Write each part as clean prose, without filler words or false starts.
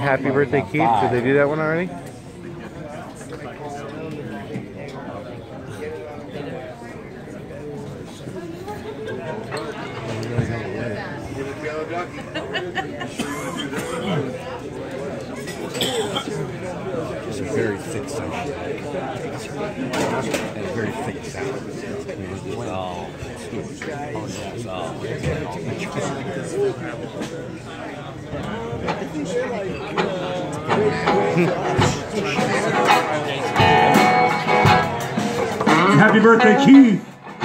Happy Birthday, Keith. Did they do that one already? It's a very thick sound. It's a very thick sound. Oh, Happy birthday, Keith!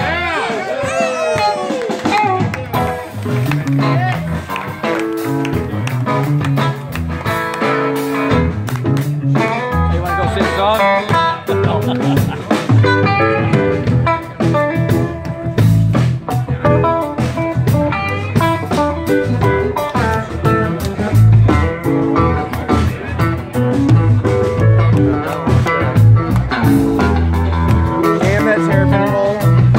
You want to go sing a song? And that's hairpin roll.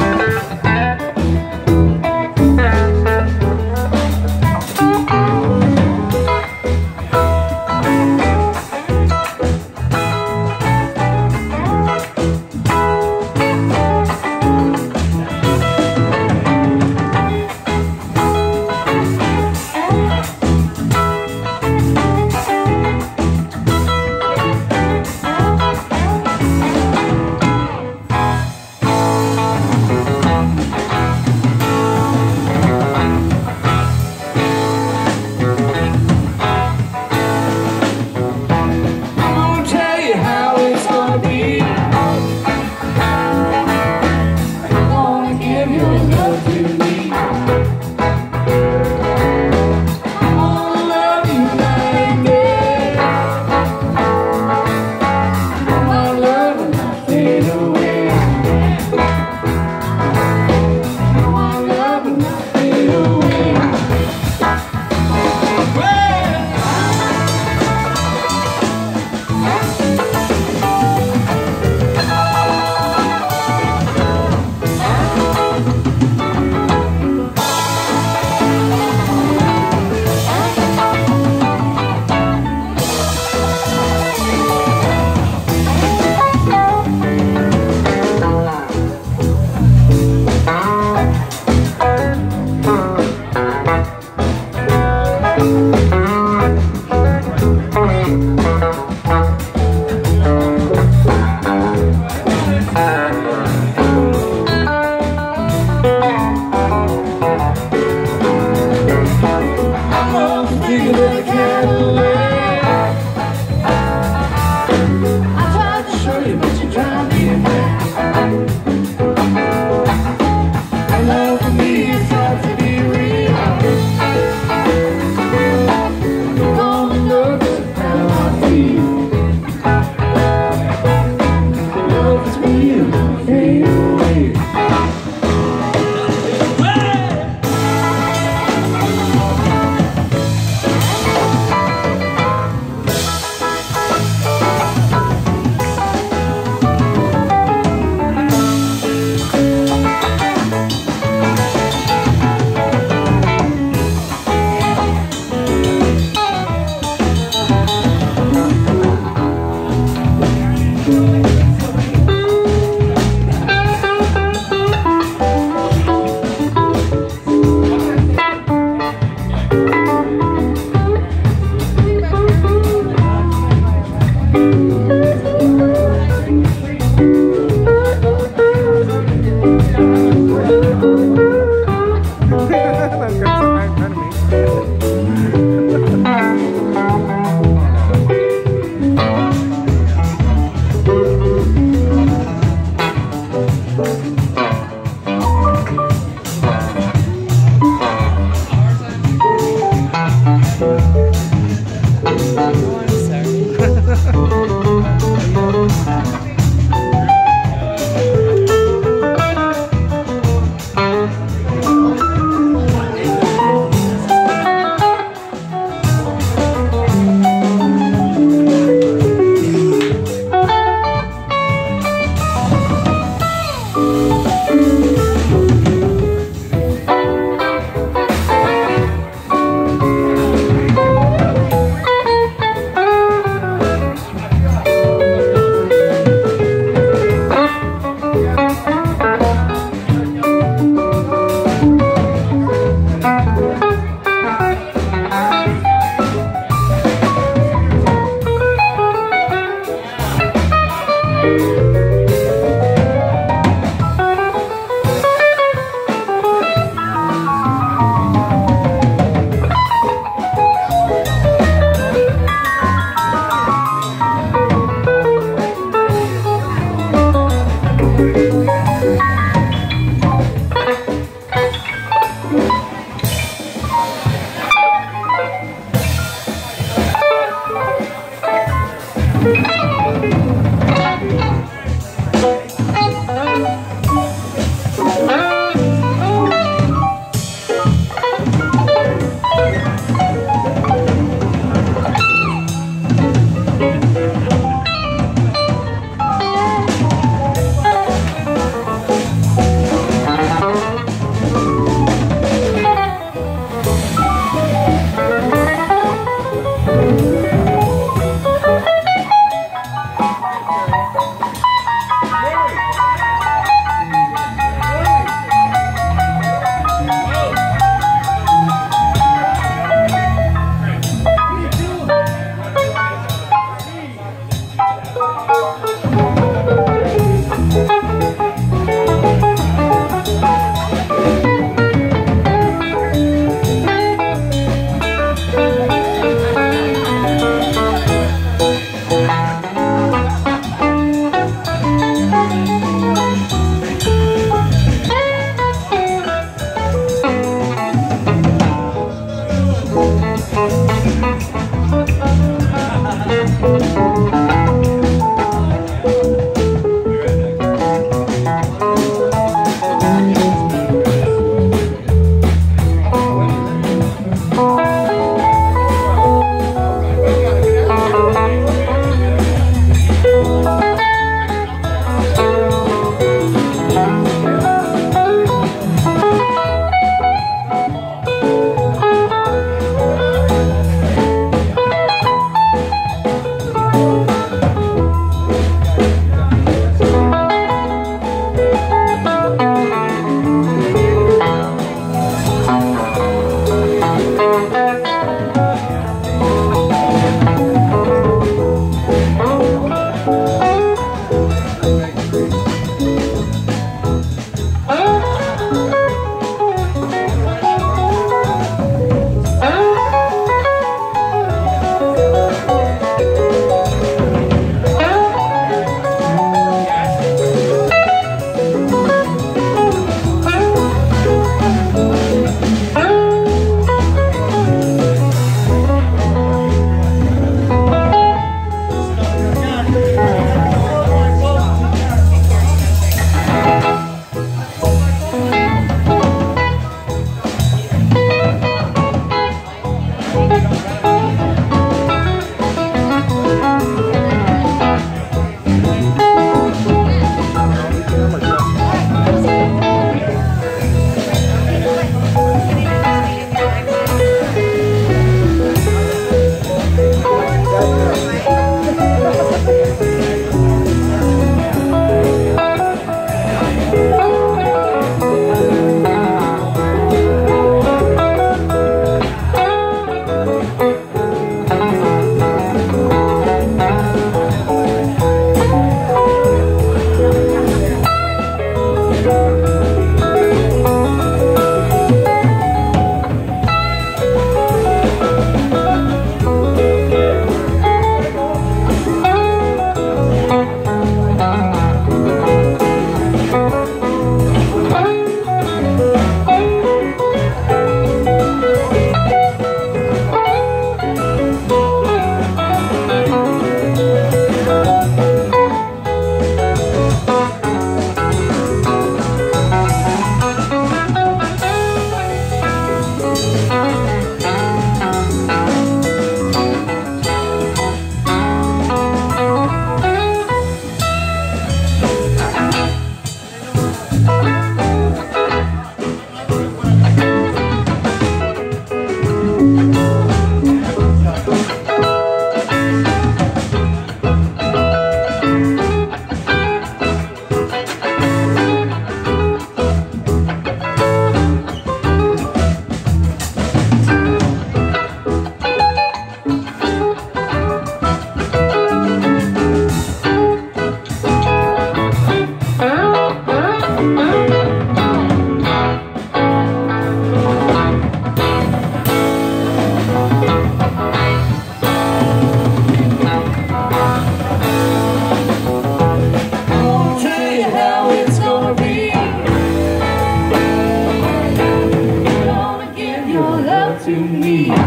To me, I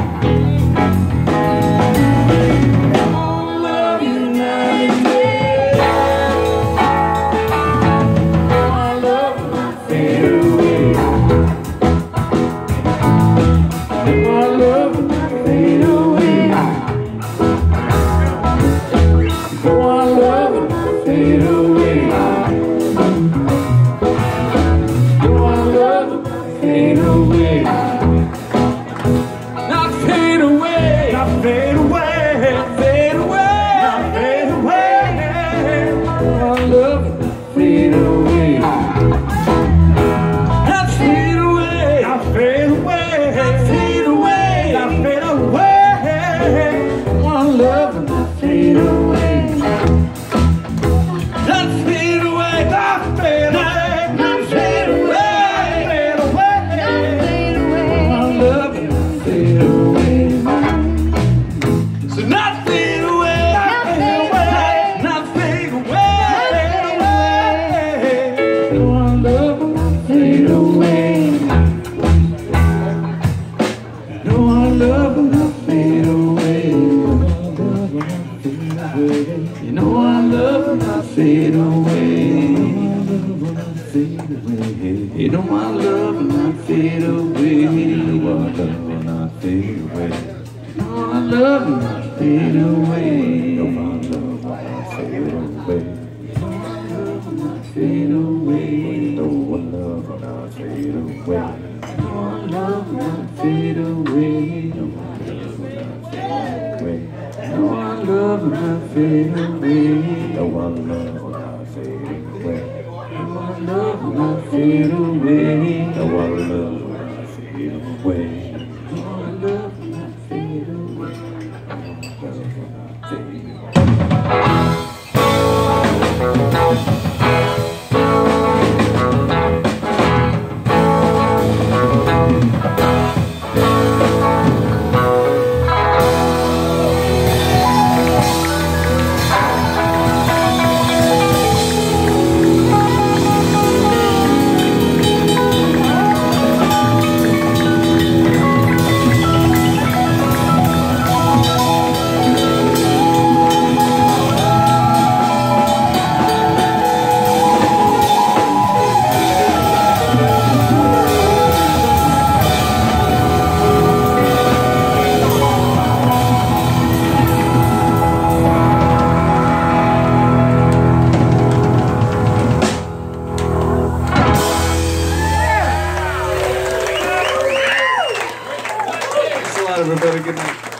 love you night and day. My love will not fade away. My love will not fade away. My love will not fade away. My love will not fade away. Not fade away, not fade away, not fade away, not fade away. Our love will not fade away. Not fade away, not fade away, not fade away, not fade away. Our love will not fade away. Not fade away, not fade away, not fade away, fade away, fade away. Our love will not fade away. So not fade away, not fade away, not fade away, no, our love will not fade away. No, our love will not fade away. You know our love will not fade away. You know our love will not fade away. Our love will not fade away. No, our love will not fade away. No, our love will not fade away. No, our love will not fade away. No, our love will not fade away. No, our love will not fade away. No, our love will not fade away. No, our love will not fade away. No, our love will not fade away. No, our love will not fade away. No, our love will not fade away. Everybody, good night.